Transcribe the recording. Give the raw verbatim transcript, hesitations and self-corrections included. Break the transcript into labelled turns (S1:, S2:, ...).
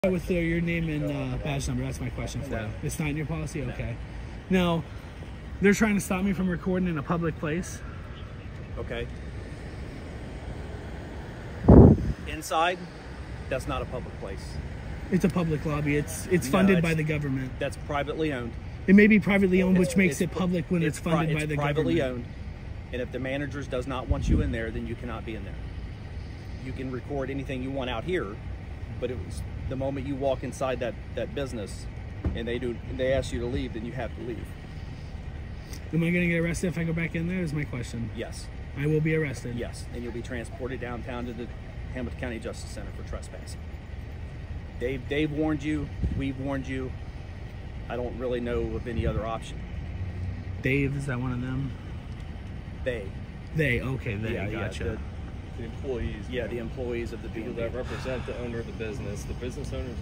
S1: With the, your name and uh, badge number, that's my question for
S2: No.
S1: you. It's not in your policy?
S2: No.
S1: Okay. Now, they're trying to stop me from recording in a public place.
S2: Okay. Inside, that's not a public place.
S1: It's a public lobby. It's it's
S2: No,
S1: funded
S2: it's-
S1: by the government.
S2: That's privately owned.
S1: It may be privately owned,
S2: It's-
S1: which makes
S2: it's-
S1: it public when it's,
S2: pri-
S1: funded by
S2: it's
S1: the
S2: privately
S1: government.
S2: owned, and if the managers does not want you in there, then you cannot be in there. You can record anything you want out here, but it was the moment you walk inside that that business, and they do they ask you to leave, then you have to leave.
S1: Am I going to get arrested if I go back in there? Is my question.
S2: Yes.
S1: I will be arrested.
S2: Yes, and you'll be transported downtown to the Hamilton County Justice Center for trespassing. They've, they've warned you, we've warned you. I don't really know of any other option.
S1: Dave, is that one of them?
S2: They.
S1: They, okay, they,
S2: Yeah, yeah,
S1: gotcha.
S2: the-
S3: The employees.
S2: Yeah, the employees of the
S3: People
S2: B and B.
S3: that represent the owner of the business. The business owners